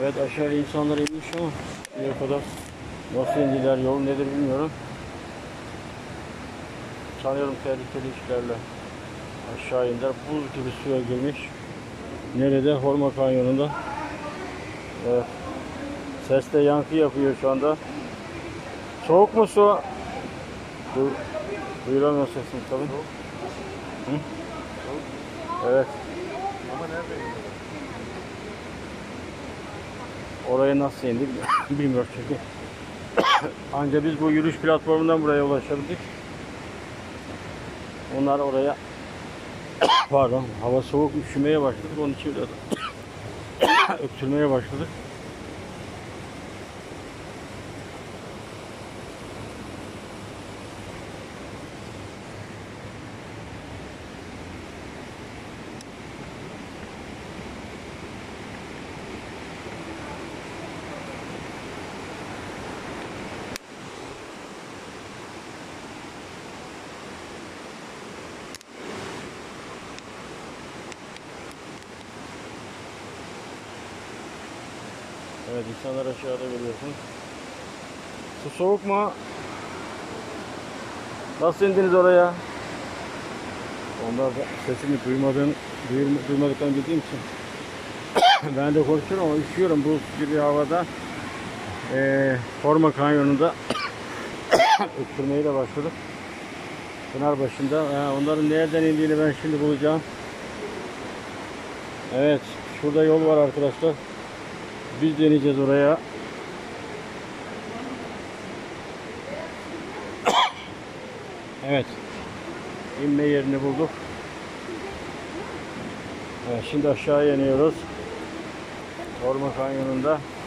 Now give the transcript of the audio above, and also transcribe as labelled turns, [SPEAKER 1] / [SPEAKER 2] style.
[SPEAKER 1] Evet, aşağıya insanlar inmiş ama buraya kadar nasıl indiler, yol nedir bilmiyorum. Sanıyorum tehlikeli işlerle aşağı indiler. Buz gibi suya girmiş. Nerede? Horma Kanyonu'nda. Evet. Ses de yankı yapıyor şu anda. Soğuk mu su? Duyuramıyor sesini tabii. Hı? Evet.
[SPEAKER 2] Ama nerede?
[SPEAKER 1] Oraya nasıl indik bilmiyorum çünkü. Anca biz bu yürüyüş platformundan buraya ulaşabildik. Onlar oraya pardon, hava soğuk, üşümeye başladık. Onun için biraz öksürmeye başladık. Evet, insanlar aşağıda görüyorsun. Su soğuk mu? Nasıl indiniz oraya? Onlar da sesimi duymadıklarını bildiğim için ben de konuşuyorum ama üşüyorum bu gibi havada. Horma Kanyonu'nda öksürmeye de başladık. Pınarbaşı'nda. Onların nereden indiğini ben şimdi bulacağım. Evet, şurada yol var arkadaşlar. Biz deneyeceğiz oraya. Evet. İnme yerini bulduk. Evet, şimdi aşağıya iniyoruz. Horma Kanyonu'nda.